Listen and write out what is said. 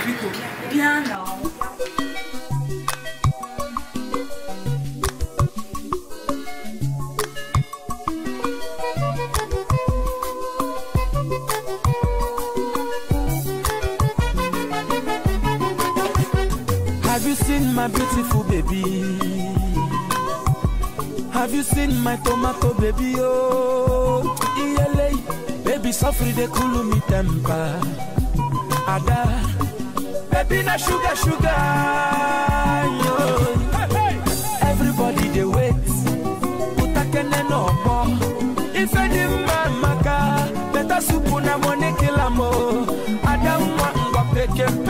Pico. Bien now. Have you seen my beautiful baby? Have you seen my tomato baby? Oh, ELA, baby, suffer the cool me temper. Ada, baby, na sugar, sugar. Yo. Everybody they wait. Utakene no more. If any man maka, better soup na money kill mo. Ada mwa ngwa peke.